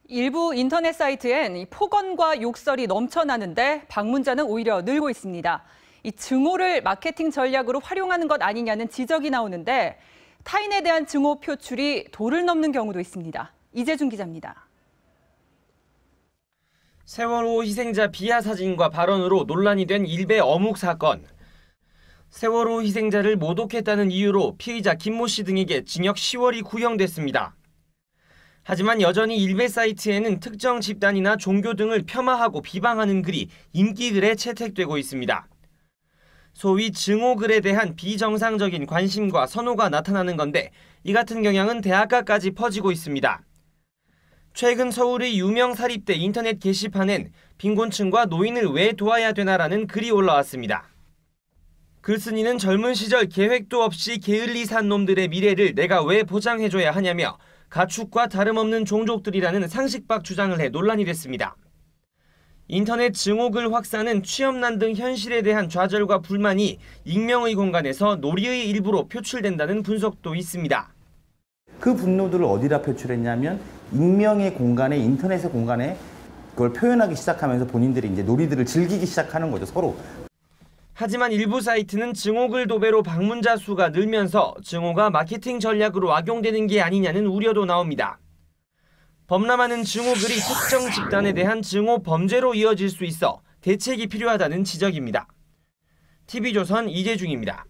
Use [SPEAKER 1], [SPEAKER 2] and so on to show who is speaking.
[SPEAKER 1] 일부 인터넷 사이트엔 이 폭언과 욕설이 넘쳐나는데 방문자는 오히려 늘고 있습니다. 이 증오를 마케팅 전략으로 활용하는 것 아니냐는 지적이 나오는데 타인에 대한 증오 표출이 도를 넘는 경우도 있습니다. 이재준 기자입니다.
[SPEAKER 2] 세월호 희생자 비하 사진과 발언으로 논란이 된 일베 어묵 사건. 세월호 희생자를 모독했다는 이유로 피의자 김모 씨 등에게 징역 10월이 구형됐습니다. 하지만 여전히 일베 사이트에는 특정 집단이나 종교 등을 폄하하고 비방하는 글이 인기글에 채택되고 있습니다. 소위 증오글에 대한 비정상적인 관심과 선호가 나타나는 건데 이 같은 경향은 대학가까지 퍼지고 있습니다. 최근 서울의 유명 사립대 인터넷 게시판엔 빈곤층과 노인을 왜 도와야 되나라는 글이 올라왔습니다. 글쓴이는 젊은 시절 계획도 없이 게을리 산 놈들의 미래를 내가 왜 보장해줘야 하냐며 가축과 다름없는 종족들이라는 상식박 주장을 해 논란이 됐습니다. 인터넷 증오글 확산은 취업난 등 현실에 대한 좌절과 불만이 익명의 공간에서 놀이의 일부로 표출된다는 분석도 있습니다.
[SPEAKER 3] 그 분노들을 어디다 표출했냐면 익명의 공간에, 인터넷의 공간에 그걸 표현하기 시작하면서 본인들이 이제 놀이들을 즐기기 시작하는 거죠, 서로.
[SPEAKER 2] 하지만 일부 사이트는 증오글 도배로 방문자 수가 늘면서 증오가 마케팅 전략으로 악용되는 게 아니냐는 우려도 나옵니다. 범람하는 증오글이 특정 집단에 대한 증오 범죄로 이어질 수 있어 대책이 필요하다는 지적입니다. TV조선 이재중입니다.